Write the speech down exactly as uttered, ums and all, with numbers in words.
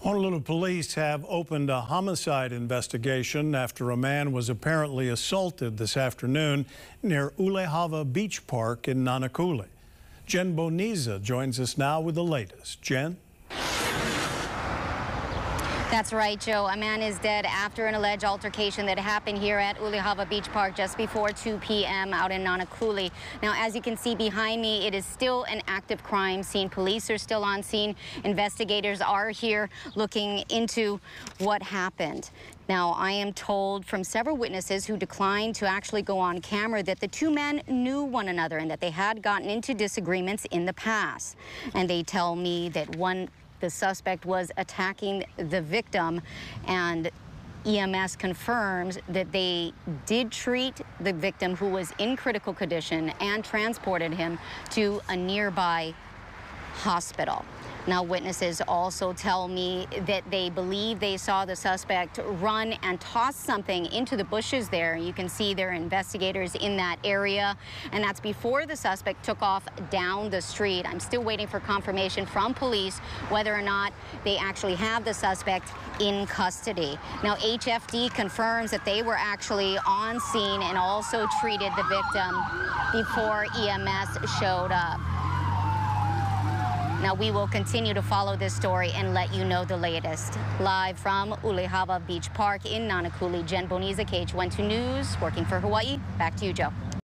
Honolulu police have opened a homicide investigation after a man was apparently assaulted this afternoon near Ulehawa Beach Park in Nanakuli. Jen Boniza joins us now with the latest. Jen? That's right, Joe. A man is dead after an alleged altercation that happened here at Ulehawa Beach Park just before two p m out in Nanakuli. Now, as you can see behind me, it is still an active crime scene. Police are still on scene. Investigators are here looking into what happened. Now, I am told from several witnesses who declined to actually go on camera that the two men knew one another and that they had gotten into disagreements in the past. And they tell me that one the suspect was attacking the victim, and E M S confirms that they did treat the victim, who was in critical condition, and transported him to a nearby hospital. Now, witnesses also tell me that they believe they saw the suspect run and toss something into the bushes there. You can see there are investigators in that area, and that's before the suspect took off down the street. I'm still waiting for confirmation from police whether or not they actually have the suspect in custody. Now, H F D confirms that they were actually on scene and also treated the victim before E M S showed up. Now, we will continue to follow this story and let you know the latest. Live from Ulehawa Beach Park in Nanakuli, Jen Boniza, K H one two News, working for Hawaii. Back to you, Joe.